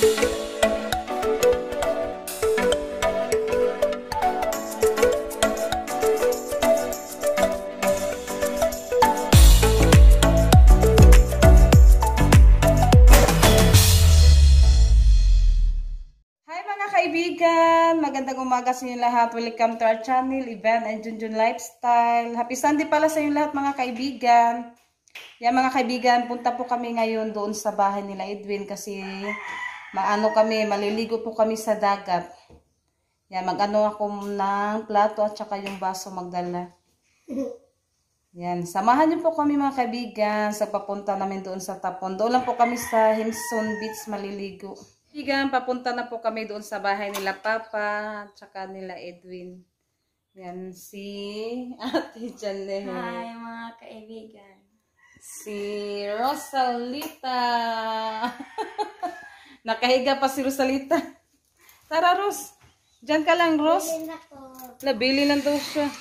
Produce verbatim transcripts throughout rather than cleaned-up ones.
Magandang umaga sa inyo lahat. Welcome to our channel, Ivan and Junjun Lifestyle. Happy Sunday pala sa inyo lahat mga kaibigan. Yan mga kaibigan, punta po kami ngayon doon sa bahay nila Edwin kasi maano kami, maliligo po kami sa dagat. Yan, mag-ano ako ng plato at saka yung baso magdala. Yan, samahan niyo po kami mga kaibigan sa papunta namin doon sa Tapon. Doon lang po kami sa Himson Beach maliligo. Kaibigan, papunta na po kami doon sa bahay nila Papa at saka nila Edwin. Yan, si Ate Janet. Hi mga kaibigan. Si Rosalita. Nakahiga pa si Rosalita. Tara, Ros. Diyan ka lang, Ros. Nabili lang daw siya.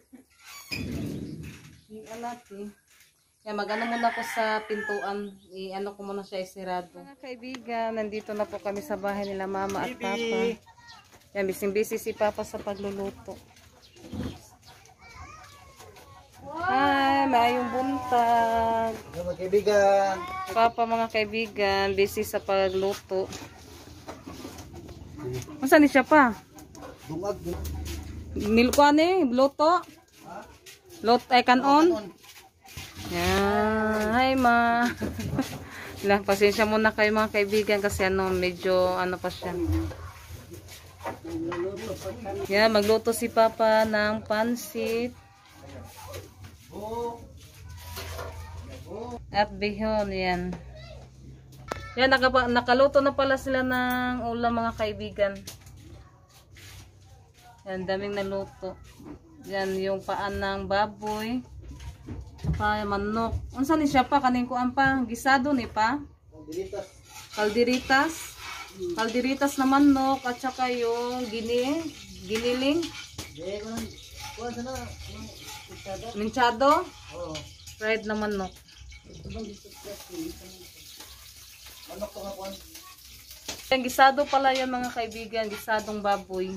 Yung anak eh. Yan, mag-ano muna ako sa pintuan. I-ano ko muna siya isirado. Mga kaibigan, nandito na po kami sa bahay nila Mama at Papa. Yan, bising-busy si Papa sa pagluluto. Hi, maayong buntag. Mga kaibigan. Papa, mga kaibigan, busy sa pagluto. Masa ni siya pa? Dungag. Nilkuan eh, luto. Lot ay kanon. Yan. Hi ma. Lang, pasensya muna kayo mga kaibigan kasi ano, medyo ano pa siya. Yan, magluto si Papa ng pansit. At bihon, yan. Yan, nakapa, nakaluto na pala sila ng ulam mga kaibigan. Yan, daming naluto. Yan, yung paan ng baboy. Saka manok. Unsa ni siya pa? Kaning kuan pa? Gisado ni pa? Kaldiritas. Kaldiritas. Kaldiritas na manok. At saka yung gini. Giniling. Minchado. Fried na manok. Manok to nga kuan. Yung gisado pala yan mga kaibigan. Gisadong baboy.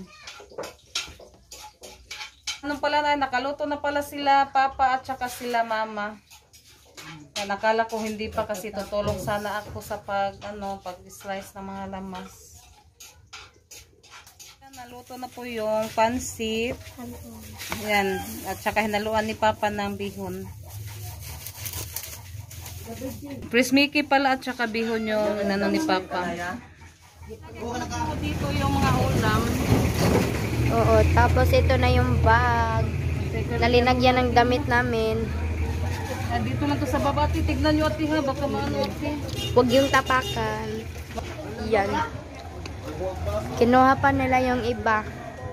Anong pala na, nakaluto na pala sila Papa at saka sila Mama. Yan, nakala ko hindi pa kasi tutulong sana ako sa pag, ano, pag-slice ng mga lamas. Yan, naluto na po yung pansit. Yan, at saka hinaluan ni Papa ng bihon. Chris Mickey pala at saka bihon yung inano ni Papa. Dito yung mga ulam. Oo, tapos ito na yung bag. Nalinagyan ng damit namin. Ah, dito lang to sa baba, ati. Tignan nyo ati ha, baka maano ati. Huwag yung tapakan. Yan. Kinuha pa nila yung iba.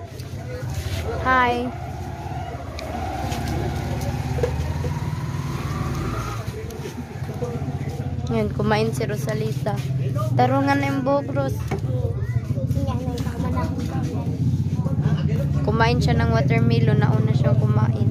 Hi. Yan, kumain si Rosalita. Tarungan na yung buhok, Ros. Kumain siya ng watermelon. Nauna siya kumain.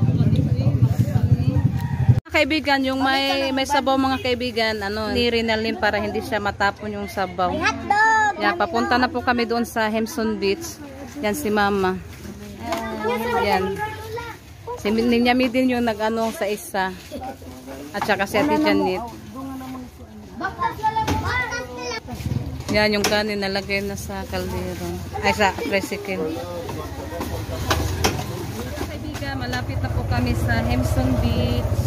Kaibigan, yung may may sabaw mga kaibigan, ano, ni Rinalyn para hindi siya matapon yung sabaw. Yan, papunta na po kami doon sa Himson Beach. Yan si Mama. Yan. Si Ninyami din yung nag-ano sa isa. At saka si Ate Janet. Yan yung kanin nalagay na sa kaldero. Ay, sa tricycle. Kaibigan, malapit na po kami sa Himson Beach.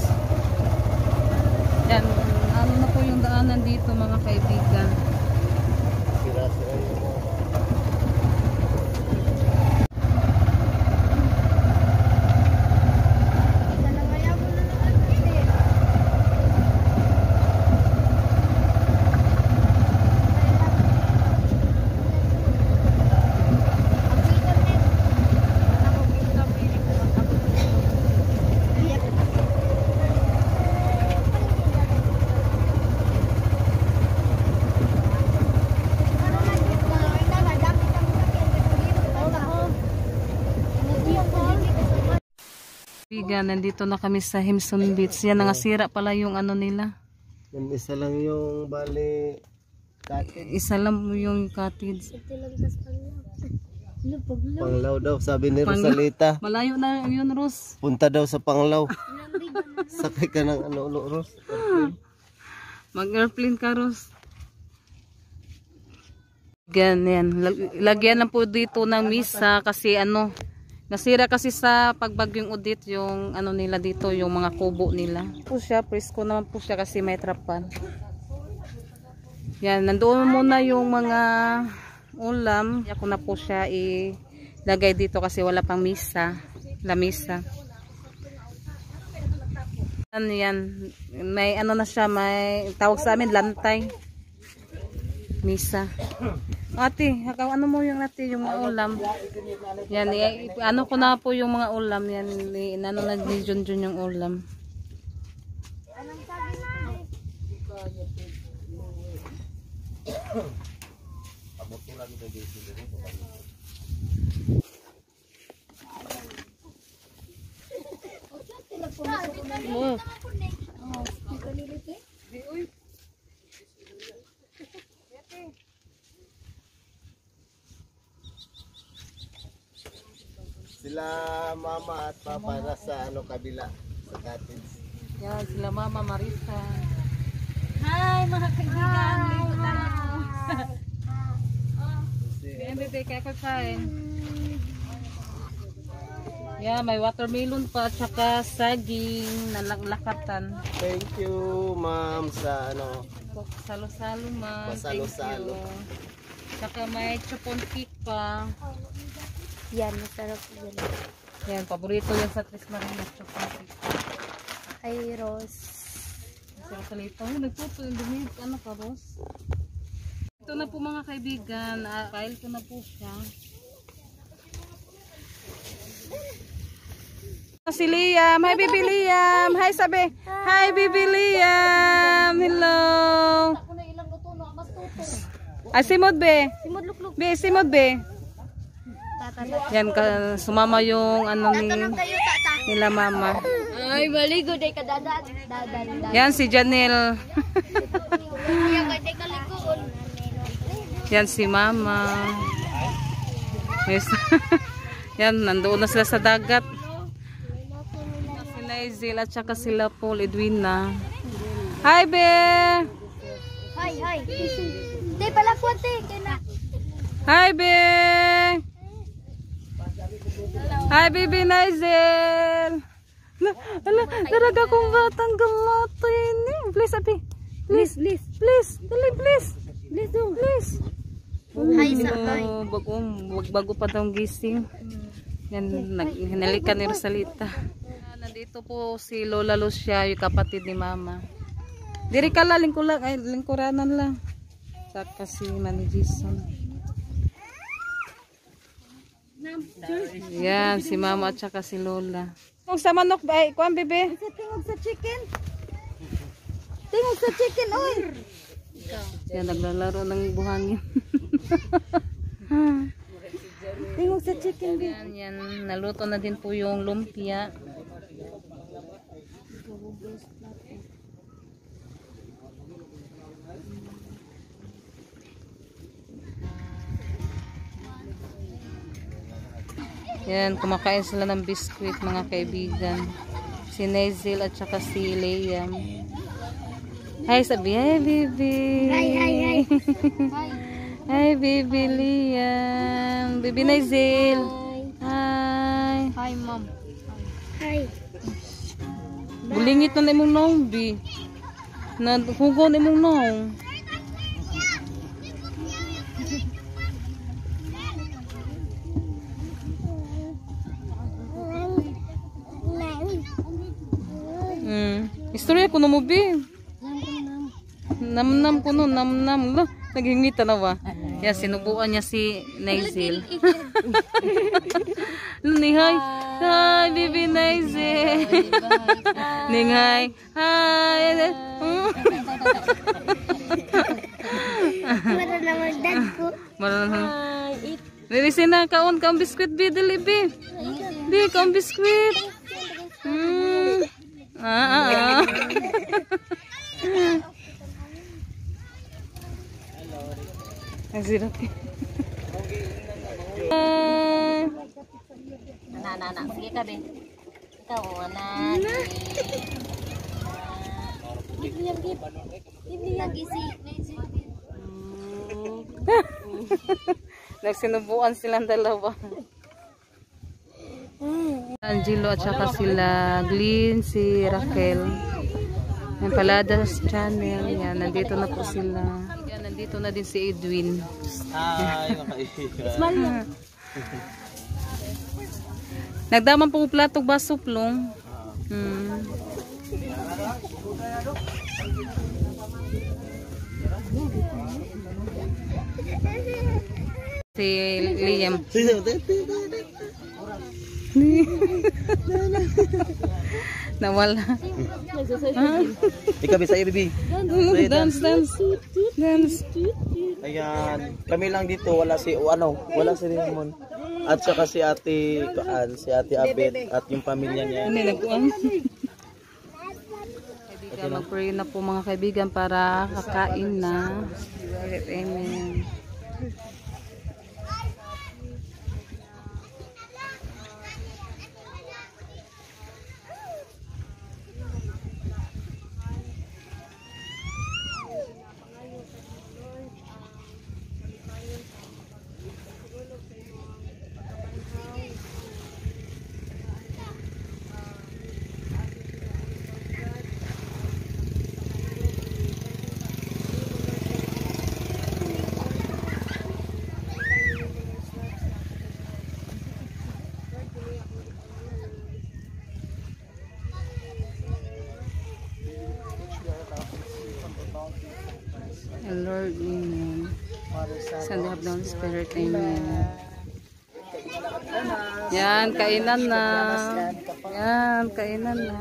Yan, ano na po yung daanan dito mga kaibigan. Kaibigan, nandito na kami sa Himson Beach. Yan, nangasira pala yung ano nila. Yan, isa lang yung bali Cottage. Isa lang po yung cottage. Ito lang tas panglaw. Ano paglaw? Panglaw daw, sabi ni Panglaw. Rosalita. Malayo na yun, Ros. Punta daw sa Panglaw. Sakay ka ng ano, ulo, Ros. Mag-airplane ka, Ros. Ganyan. Lag- Lagyan lang po dito ng misa kasi ano, nasira kasi sa pagbagyong udit yung ano nila dito, yung mga kubo nila. Po siya, presko naman po siya kasi may trapan. Yan, nandoon muna yung mga ulam. Ako na po siya ilagay dito kasi wala pang misa, lamisa. Ano yan, may ano na siya, may tawag sa amin, lantay. Misa. Ate, hakaw, ano mo yung ate, yung mga ulam. Yan, i- ano ko na po yung mga ulam. Yan, i- ano na ni Junjun yung ulam. Oh. Sila mama at papa nasa ano kabila sa cottage. Yan, sila Mama Marisa. Hi mga kaibigan. Yan, bebe, kaya ko kain. Yeah, may watermelon pa at saka saging na laklakatan. Thank you, ma'am, sa ano. Salo-salo man. Pasalo-salo. Thank you. Saka may chupon cake pa. Yan, masarap yan. Yan, paborito yan sa Tres Marinas, chupon cake. Ay, Rose. Sa salita, oh, nagpupo yung dumi. Ano ka, Ros? Ito na po mga kaibigan. Ah, kail ko na po siya. Si Liam. Hi, Bibi Liam. Hi, sabi. Hi, Bibi Liam. Hello. Ay, simod, be. Simod lukluk. Be, simod, be. Tata. Yan, ka, sumama yung ano ni Tayo tata. nila mama. Ay, maligo day ka dadan. Dadan. Yan, si Janelle. Ayaw ka day kalikuon. Yan, si mama. Yes. Yan, nandoon na sila sa dagat. Si Naizil at saka sila Paul Edwina. Hi, be! Hi, hi. Day pala ko te kena. Hi, be! Hi, baby Naizil! Ala, ala, daraga kong batang gamatay ni. Please, abi. Please, please, please. Dali, please. Please, do. Please. Hi sa hi. Oh, bago, wag bago pa daw gising. Yan, nag, hinalikan ni Rosalita. Ah, nandito po si Lola Lucia, yung kapatid ni Mama. Diri ka lang, lingko lang, ay, lingkuranan lang. Saka si Manny Jason. Yan, si Mama at saka si Lola. Kung sa manok, ay, kuwan, bebe? Tingog sa chicken. Tingog sa chicken, oy. Yan, naglalaro ng buhangin. Tingog sa chicken. Yan, yan, naluto na din po yung lumpia. Yan, kumakain sila ng biskuit mga kaibigan. Si Naizil at saka si Liam. Hi, sabi. Hi, baby. Hi, hi, hi. Hi, baby Liam. Baby Naizil. Hi. Hi, mom. Hi. Bulingit na na imong naong, bi. Na hugaw na imong naong. Hmm. Istorya ko na mo, bi. Nam-nam ko no, nam-nam. Lo, naghingita na ba? Yan, sinubuan niya si Naizil. Ni hi. Hi, baby Naizil. Ning hi. Hi. Mara naman dad ko. Marunong. Dili sina kaon kaon biskwit bi dili bi. Bi kaon biskwit. Hmm. Ah ah. ah. Ang sirap. Na, na, na. Sige ka, be. Ikaw, na. Give yan, give. Give yan, isi. Nagsinubuan silang dalawa. Angelo at saka sila Glyn, si Raquel. Yung Paladas Channel. Yan, nandito na po sila. Yan, nandito na din si Edwin. Hi, makaibigan. Smile lang. Nagdaman po platong baso plong. Hmm. Si Liam. Nawala. Ikaw bisa baby. Dance, dance. Dance. Ayan, kami lang dito, wala si o ano, wala si Raymond. At saka si Ate Kaan, si Ate Abet at yung pamilya niya. Ano nagkuan? Kaibigan, mag-pray na po mga kaibigan para kakain na. Amen. Lord, amen. Send the Holy Spirit, amen. Yan, kainan na. Yan, kainan na.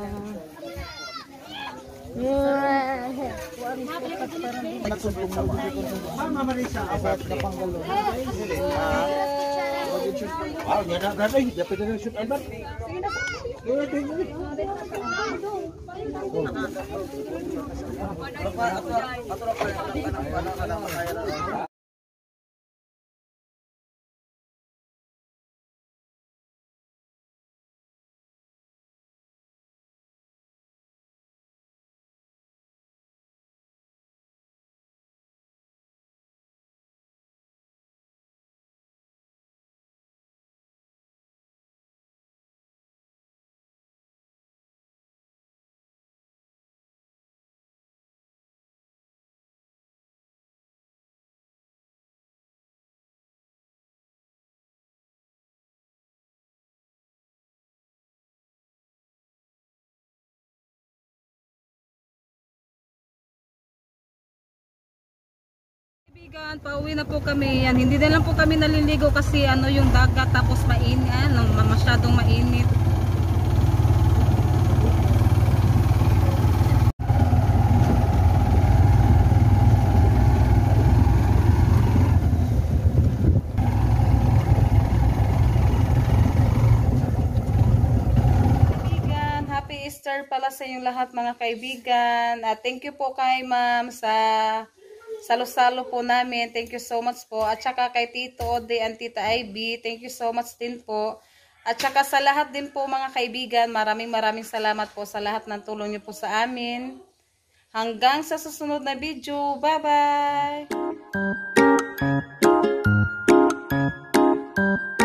Kaibigan, pauwi na po kami. Yan, hindi na lang po kami naliligo kasi ano yung dagat tapos mainit, ano, masyadong mainit. Kaibigan, happy Easter pala sa inyong lahat mga kaibigan. At thank you po kay ma'am sa salo-salo po namin. Thank you so much po. At saka kay Tito Ode and Tita Ivy, thank you so much din po. At saka sa lahat din po mga kaibigan, maraming maraming salamat po sa lahat ng tulong niyo po sa amin. Hanggang sa susunod na video. Bye-bye!